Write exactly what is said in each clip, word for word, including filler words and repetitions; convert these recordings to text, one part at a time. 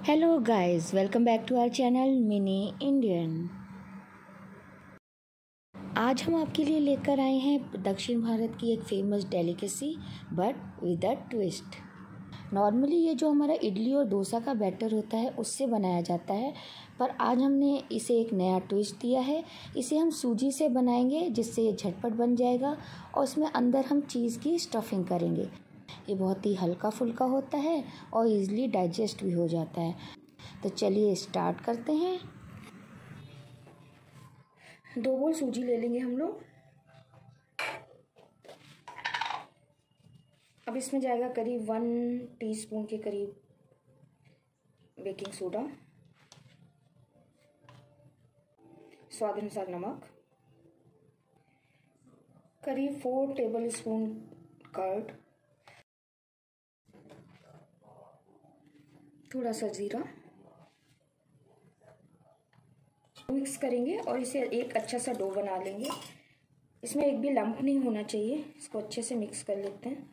Hello guys, welcome back to our channel Mini Indian. आज हम आपके लिए लेकर आए हैं दक्षिण भारत की एक famous delicacy but with a twist. Normally ये जो हमारा इडली और डोसा का बैटर होता है उससे बनाया जाता है, पर आज हमने इसे एक नया ट्विस्ट दिया है। इसे हम सूजी से बनाएंगे जिससे ये झटपट बन जाएगा और उसमें अंदर हम चीज़ की स्टफिंग करेंगे। ये बहुत ही हल्का फुल्का होता है और इजीली डाइजेस्ट भी हो जाता है। तो चलिए स्टार्ट करते हैं। दो बोल सूजी ले लेंगे हम लोग। अब इसमें जाएगा करीब वन टीस्पून के करीब बेकिंग सोडा, स्वाद अनुसार नमक, करीब फोर टेबल स्पून कर्ड, थोड़ा सा जीरा। मिक्स करेंगे और इसे एक अच्छा सा डो बना लेंगे। इसमें एक भी लंप नहीं होना चाहिए। इसको अच्छे से मिक्स कर लेते हैं।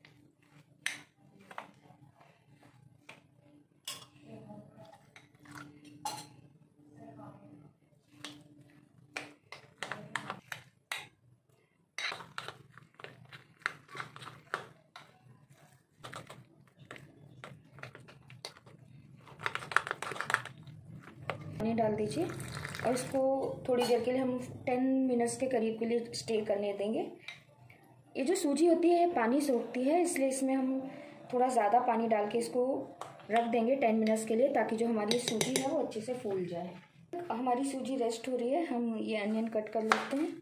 पानी डाल दीजिए और इसको थोड़ी देर के लिए हम टेन मिनट्स के करीब के लिए स्टे करने देंगे। ये जो सूजी होती है ये पानी सोखती है, इसलिए इसमें हम थोड़ा ज़्यादा पानी डाल के इसको रख देंगे टेन मिनट्स के लिए, ताकि जो हमारी सूजी है वो अच्छे से फूल जाए। हमारी सूजी रेस्ट हो रही है, हम ये अनियन कट कर लेते हैं।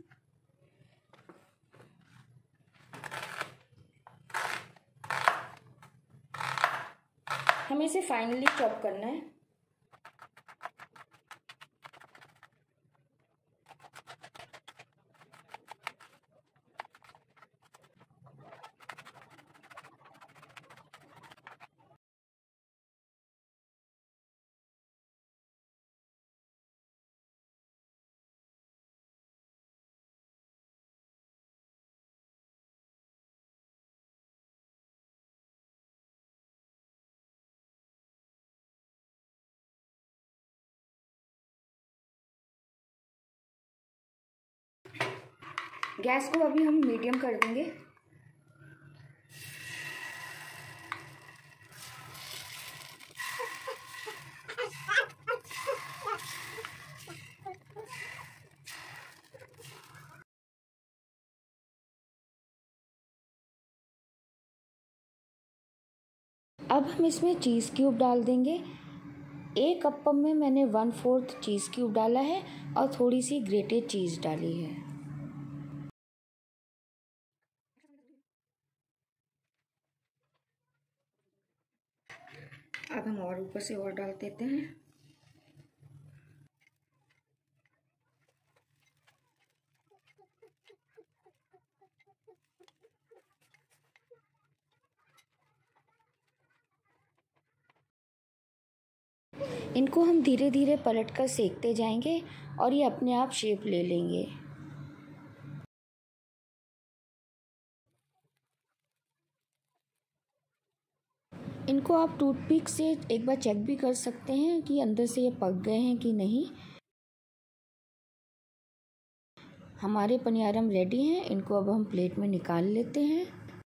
हमें इसे फाइनली चॉप करना है। गैस को अभी हम मीडियम कर देंगे। अब हम इसमें चीज़ क्यूब डाल देंगे। एक कप में मैंने वन फोर्थ चीज़ क्यूब डाला है और थोड़ी सी ग्रेटेड चीज़ डाली है। अब हम और ऊपर से और डाल देते हैं। इनको हम धीरे धीरे पलटकर सेकते जाएंगे और ये अपने आप शेप ले लेंगे। इनको आप टूथपिक से एक बार चेक भी कर सकते हैं कि अंदर से ये पक गए हैं कि नहीं। हमारे पनियारम रेडी हैं। इनको अब हम प्लेट में निकाल लेते हैं।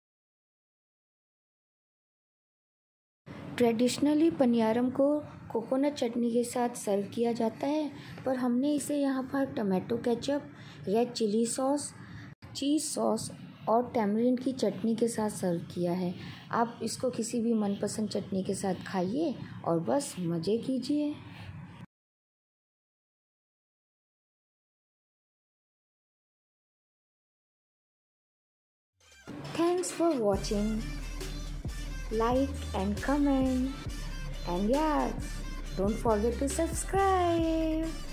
ट्रेडिशनली पनियारम को कोकोनट चटनी के साथ सर्व किया जाता है, पर हमने इसे यहाँ पर tomato ketchup, red chilli sauce, cheese sauce और टैमरिंड की चटनी के साथ सर्व किया है। आप इसको किसी भी मनपसंद चटनी के साथ खाइए और बस मज़े कीजिए। Thanks for watching. Like and comment, and yeah, don't forget to subscribe.